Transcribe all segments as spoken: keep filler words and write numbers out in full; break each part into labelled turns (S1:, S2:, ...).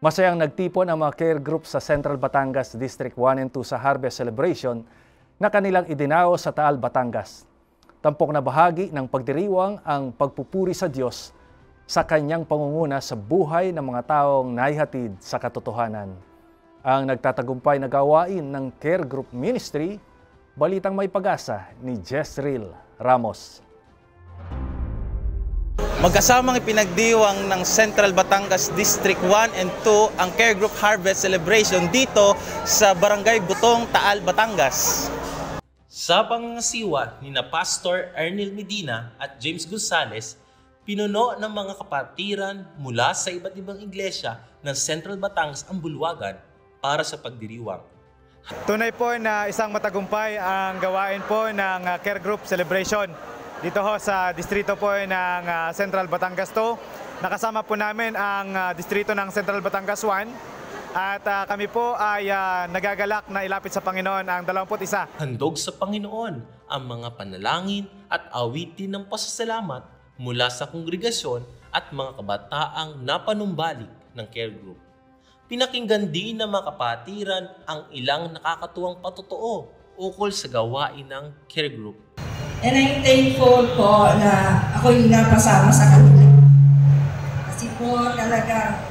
S1: Masayang nagtipon ang mga care group sa Central Batangas District one and two sa Harvest Celebration na kanilang idinaos sa Taal, Batangas. Tampok na bahagi ng pagdiriwang ang pagpupuri sa Diyos sa kanyang pangunguna sa buhay ng mga taong naihatid sa katotohanan. Ang nagtatagumpay na gawain ng Care Group Ministry, balitang may pag-asa ni Jezreel Ramos.
S2: Magkasamang ipinagdiwang ng Central Batangas District one and two ang Care Group Harvest Celebration dito sa Barangay Butong, Taal, Batangas. Sa pangangasiwa ni na Pastor Ernil Medina at James Gonzales, pinuno ng mga kapatiran mula sa iba't ibang iglesia ng Central Batangas ang bulwagan para sa pagdiriwang.
S3: Tunay po na isang matagumpay ang gawain po ng Care Group Celebration dito ho sa distrito po ng Central Batangas two. Nakasama po namin ang distrito ng Central Batangas one at uh, kami po ay uh, nagagalak na ilapit sa Panginoon ang dalawampu't isa.
S2: Handog sa Panginoon ang mga panalangin at awitin ng pasasalamat mula sa kongregasyon at mga kabataang napanumbalik ng Care Group. Pinakinggan din ng mga kapatiran ang ilang nakakatuwang patotoo ukol sa gawain ng Care Group.
S4: And I'm thankful po na ako yung napasama sa kanila. Kasi po talaga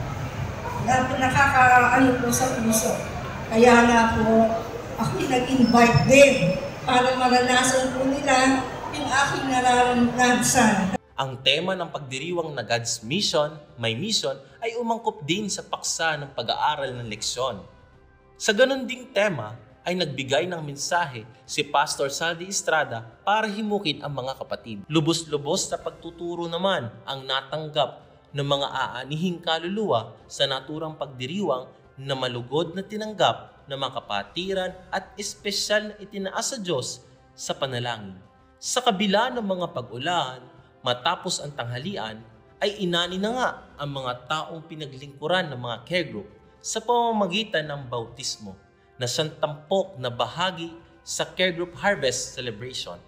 S4: nakakaano po sa puso. Kaya nga po ako yung nag-invite din para maranasan po nila yung aking nararamdaman.
S2: Ang tema ng pagdiriwang na God's Mission, My Mission, ay umangkop din sa paksa ng pag-aaral ng leksyon. Sa ganun ding tema, ay nagbigay ng mensahe si Pastor Saldi Estrada para himukin ang mga kapatid. Lubos-lubos na pagtuturo naman ang natanggap ng mga aanihing kaluluwa sa naturang pagdiriwang na malugod na tinanggap ng mga kapatiran at espesyal na itinaas sa Diyos sa panalangin. Sa kabila ng mga pag-ulan, matapos ang tanghalian, ay inani na nga ang mga taong pinaglingkuran ng mga care group sa pamamagitan ng bautismo na siyang tampok na bahagi sa Care Group Harvest Celebration.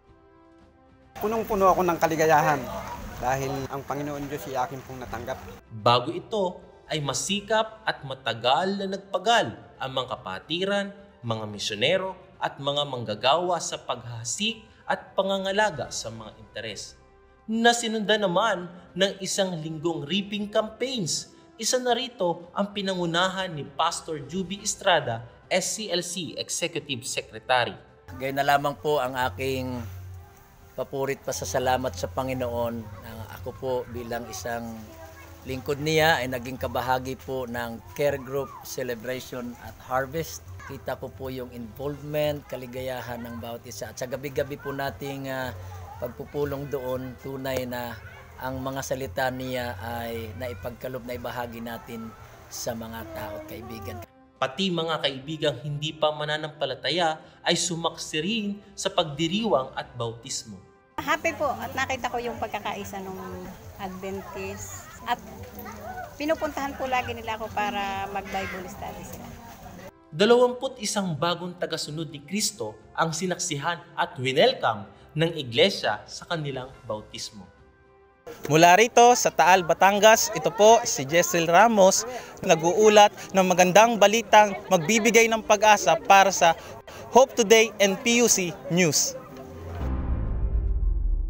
S5: Punong-puno ako ng kaligayahan dahil ang Panginoon Diyos ay akin pong natanggap.
S2: Bago ito ay masikap at matagal na nagpagal ang mga kapatiran, mga misyonero at mga manggagawa sa paghahasik at pangangalaga sa mga interes. Na sinundan naman ng isang linggong reaping campaigns. Isa na rito ang pinangunahan ni Pastor Juby Estrada, S C L C Executive Secretary.
S6: Gayun na lamang po ang aking papurit pasasalamat sa Panginoon na ako po bilang isang lingkod niya ay naging kabahagi po ng Care Group Celebration at Harvest. Kita ko po yung involvement, kaligayahan ng bawat isa. At sa gabi-gabi po nating uh, pagpupulong doon, tunay na ang mga salita niya ay naipagkalob na ibahagi natin sa mga tao at kaibigan.
S2: Pati mga kaibigang hindi pa mananampalataya ay sumaksi rin sa pagdiriwang at bautismo.
S7: Happy po at nakita ko yung pagkakaisa ng Adventist at pinupuntahan po lagi nila ako para mag-Bible study sila.
S2: Dalawamput isang bagong tagasunod ni Kristo ang sinaksihan at winelcome ng iglesia sa kanilang bautismo. Mula rito sa Taal, Batangas, ito po si Jezreel Ramos, nag-uulat ng magandang balitang magbibigay ng pag-asa para sa Hope Today and P U C News.